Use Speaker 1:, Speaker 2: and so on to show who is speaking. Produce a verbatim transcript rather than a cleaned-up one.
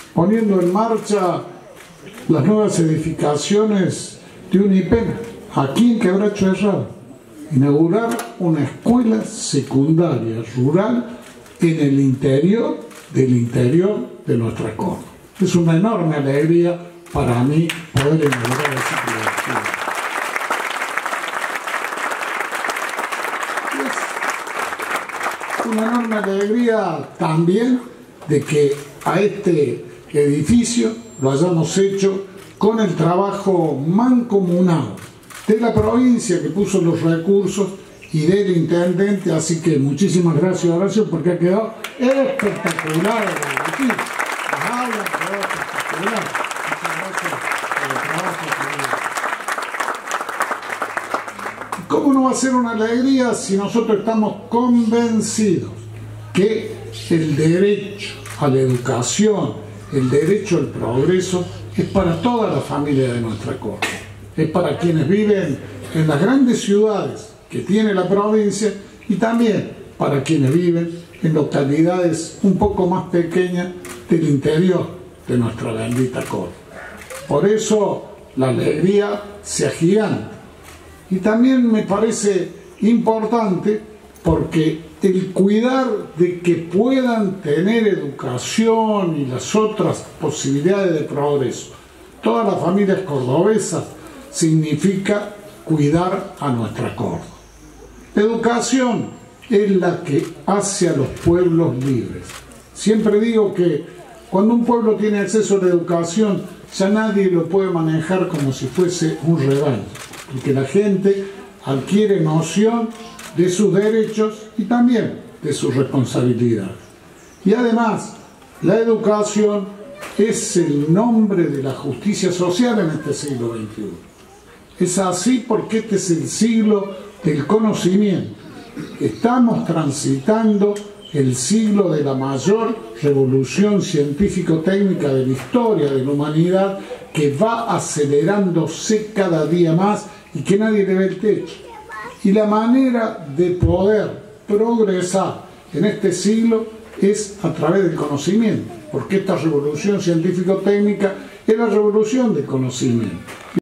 Speaker 1: poniendo en marcha las nuevas edificaciones de Unipena, aquí en Quebracho Herrada, inaugurar una escuela secundaria rural en el interior del interior de nuestra Córdoba. Es una enorme alegría para mí poder inaugurar esa universidad. Es una enorme alegría también de que a este edificio lo hayamos hecho con el trabajo mancomunado de la provincia que puso los recursos y del intendente, así que muchísimas gracias, Horacio, porque ha quedado espectacular aquí. Las aulas quedó espectacular. Muchas gracias por el trabajo que hizo. ¿Cómo no va a ser una alegría si nosotros estamos convencidos que el derecho a la educación, el derecho al progreso es para toda la familia de nuestra Córdoba? Es para quienes viven en las grandes ciudades que tiene la provincia y también para quienes viven en localidades un poco más pequeñas del interior de nuestra bendita Córdoba. Por eso la alegría se agiganta. Y también me parece importante porque el cuidar de que puedan tener educación y las otras posibilidades de progreso todas las familias cordobesas significa cuidar a nuestra Córdoba. La educación es la que hace a los pueblos libres. Siempre digo que cuando un pueblo tiene acceso a la educación, ya nadie lo puede manejar como si fuese un rebaño, porque la gente adquiere noción de sus derechos y también de sus responsabilidades. Y además, la educación es el nombre de la justicia social en este siglo veintiuno. Es así porque este es el siglo del conocimiento. Estamos transitando el siglo de la mayor revolución científico-técnica de la historia de la humanidad, que va acelerándose cada día más y que nadie le ve el techo. Y la manera de poder progresar en este siglo es a través del conocimiento, porque esta revolución científico-técnica es la revolución del conocimiento.